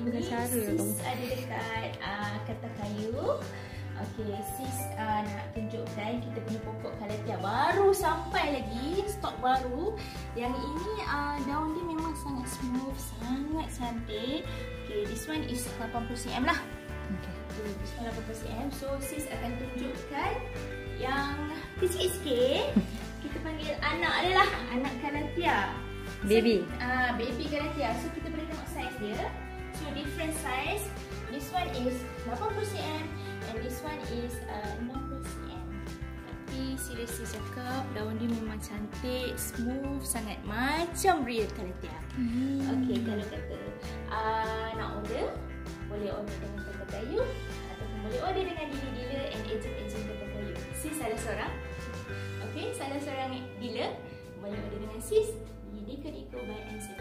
Bukan cara sis ada dekat Kata Kayu. Okay, sis nak tunjukkan kita punya pokok Calathea baru sampai lagi, stok baru. Yang ini daun dia memang sangat smooth, sangat cantik. Okay, this one is 80 cm lah. Okay, this one 80 cm. So sis akan tunjukkan yang kecil sikit. Kita panggil anak dia lah, anak Calathea. Baby. Baby Calathea. So kita boleh tengok size dia. So different size. This one is 80 cm and this one is 60 cm. Tapi seriously cakap, daun dia memang cantik, smooth sangat, macam real Calathea. Okay, kalau kata nak order, boleh order dengan Kata Kayu ataupun boleh order dengan dealer-dealer and agent-agent Kata Kayu. Sis salah seorang. Okay, salah seorang dealer boleh order dengan sis di Deco by Ansel.